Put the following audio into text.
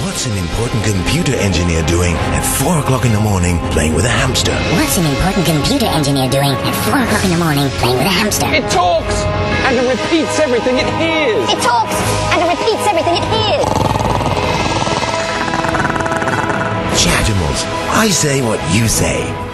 What's an important computer engineer doing at 4 o'clock in the morning playing with a hamster? What's an important computer engineer doing at 4 o'clock in the morning playing with a hamster? It talks and it repeats everything it hears. It talks and it repeats everything it hears. Chatimals, I say what you say.